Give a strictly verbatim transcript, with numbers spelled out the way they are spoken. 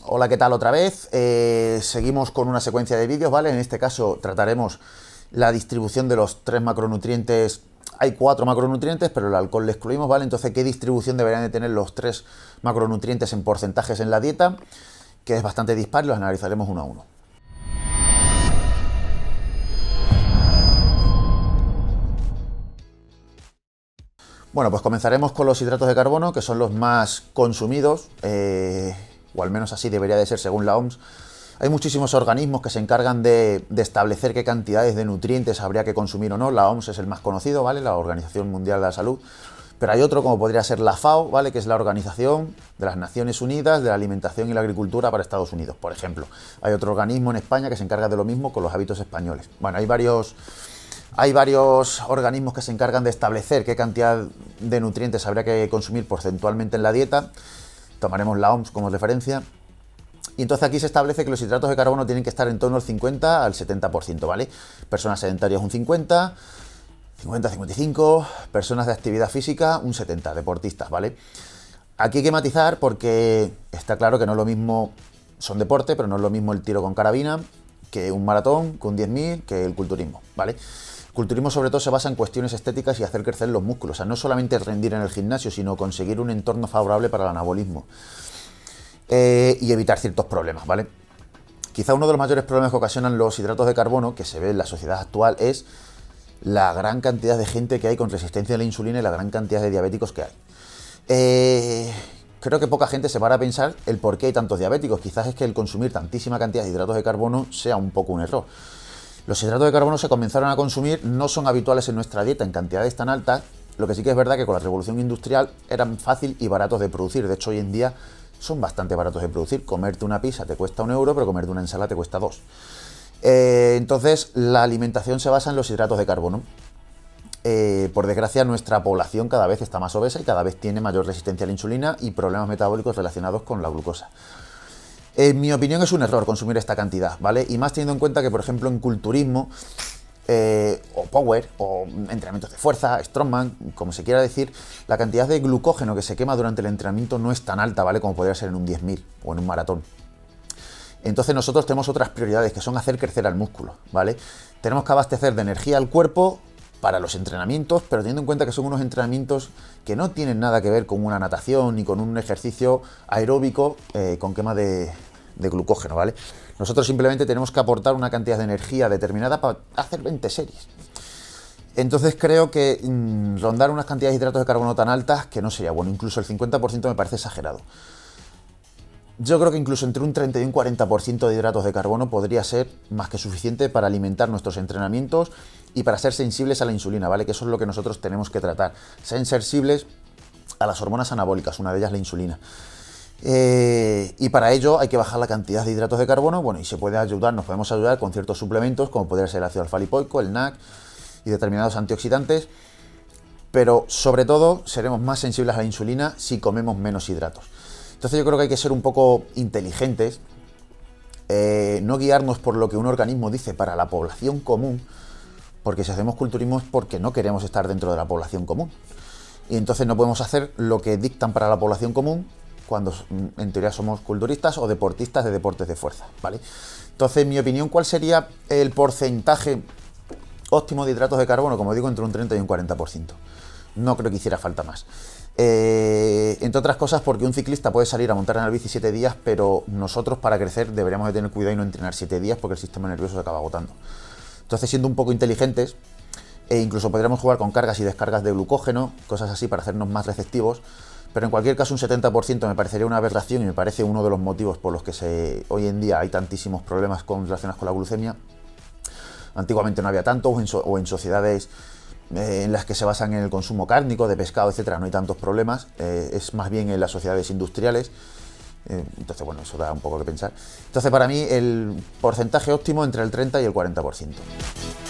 Hola, ¿qué tal otra vez? Eh, seguimos con una secuencia de vídeos, ¿vale? En este caso trataremos la distribución de los tres macronutrientes. Hay cuatro macronutrientes, pero el alcohol le excluimos, ¿vale? Entonces, ¿qué distribución deberían de tener los tres macronutrientes en porcentajes en la dieta? Que es bastante dispar y los analizaremos uno a uno. Bueno, pues comenzaremos con los hidratos de carbono, que son los más consumidos, eh, o al menos así debería de ser según la O M S. Hay muchísimos organismos que se encargan de, de establecer qué cantidades de nutrientes habría que consumir o no. La O M S es el más conocido, ¿vale? La Organización Mundial de la Salud. Pero hay otro, como podría ser la F A O, ¿vale? Que es la Organización de las Naciones Unidas de la Alimentación y la Agricultura para Estados Unidos, por ejemplo. Hay otro organismo en España que se encarga de lo mismo con los hábitos españoles. Bueno, hay varios... Hay varios organismos que se encargan de establecer qué cantidad de nutrientes habría que consumir porcentualmente en la dieta. Tomaremos la O M S como referencia. Y entonces aquí se establece que los hidratos de carbono tienen que estar en torno al cincuenta al setenta por ciento, ¿vale? Personas sedentarias un cincuenta, cincuenta a cincuenta y cinco, personas de actividad física un setenta, deportistas, ¿vale? Aquí hay que matizar porque está claro que no es lo mismo, son deporte, pero no es lo mismo el tiro con carabina que un maratón, que un diez mil, que el culturismo, ¿vale? El culturismo sobre todo se basa en cuestiones estéticas y hacer crecer los músculos, o sea, no solamente rendir en el gimnasio, sino conseguir un entorno favorable para el anabolismo eh, y evitar ciertos problemas, ¿vale? Quizá uno de los mayores problemas que ocasionan los hidratos de carbono, que se ve en la sociedad actual, es la gran cantidad de gente que hay con resistencia a la insulina y la gran cantidad de diabéticos que hay. Eh, creo que poca gente se para a pensar el por qué hay tantos diabéticos. Quizás es que el consumir tantísima cantidad de hidratos de carbono sea un poco un error. Los hidratos de carbono se comenzaron a consumir, no son habituales en nuestra dieta en cantidades tan altas, lo que sí que es verdad que con la revolución industrial eran fácil y baratos de producir. De hecho, hoy en día son bastante baratos de producir. Comerte una pizza te cuesta un euro, pero comerte una ensalada te cuesta dos. Eh, entonces, la alimentación se basa en los hidratos de carbono. Eh, por desgracia, nuestra población cada vez está más obesa y cada vez tiene mayor resistencia a la insulina y problemas metabólicos relacionados con la glucosa. En mi opinión es un error consumir esta cantidad, ¿vale? Y más teniendo en cuenta que, por ejemplo, en culturismo, eh, o power, o entrenamientos de fuerza, strongman, como se quiera decir, la cantidad de glucógeno que se quema durante el entrenamiento no es tan alta, ¿vale? Como podría ser en un diez mil o en un maratón. Entonces nosotros tenemos otras prioridades, que son hacer crecer al músculo, ¿vale? Tenemos que abastecer de energía al cuerpo para los entrenamientos, pero teniendo en cuenta que son unos entrenamientos que no tienen nada que ver con una natación ni con un ejercicio aeróbico eh, con quema de, de glucógeno, ¿vale? Nosotros simplemente tenemos que aportar una cantidad de energía determinada para hacer veinte series. Entonces creo que mmm, rondar unas cantidades de hidratos de carbono tan altas que no sería bueno, incluso el cincuenta por ciento me parece exagerado. Yo creo que incluso entre un treinta y un cuarenta por ciento de hidratos de carbono podría ser más que suficiente para alimentar nuestros entrenamientos y para ser sensibles a la insulina, ¿vale? Que eso es lo que nosotros tenemos que tratar. Ser sensibles a las hormonas anabólicas, una de ellas la insulina. Eh, y para ello hay que bajar la cantidad de hidratos de carbono, bueno, y se puede ayudar, nos podemos ayudar con ciertos suplementos, como podría ser el ácido alfa-lipoico, el N A C y determinados antioxidantes, pero sobre todo seremos más sensibles a la insulina si comemos menos hidratos. Entonces yo creo que hay que ser un poco inteligentes, eh, no guiarnos por lo que un organismo dice para la población común, porque si hacemos culturismo es porque no queremos estar dentro de la población común. Y entonces no podemos hacer lo que dictan para la población común cuando en teoría somos culturistas o deportistas de deportes de fuerza, ¿vale? Entonces, en mi opinión, ¿cuál sería el porcentaje óptimo de hidratos de carbono? Como digo, entre un treinta y un cuarenta por ciento. No creo que hiciera falta más. Eh, entre otras cosas porque un ciclista puede salir a montar en el bici siete días, pero nosotros para crecer deberíamos de tener cuidado y no entrenar siete días porque el sistema nervioso se acaba agotando. Entonces, siendo un poco inteligentes, e incluso podríamos jugar con cargas y descargas de glucógeno, cosas así para hacernos más receptivos, pero en cualquier caso un setenta por ciento me parecería una aberración y me parece uno de los motivos por los que se, hoy en día hay tantísimos problemas con, relacionados con la glucemia. Antiguamente no había tanto, o en, so, o en sociedades eh, en las que se basan en el consumo cárnico, de pescado, etcétera, no hay tantos problemas, eh, es más bien en las sociedades industriales. Eh, entonces, bueno, eso da un poco que pensar. Entonces, para mí, el porcentaje óptimo entre el treinta y el cuarenta por ciento.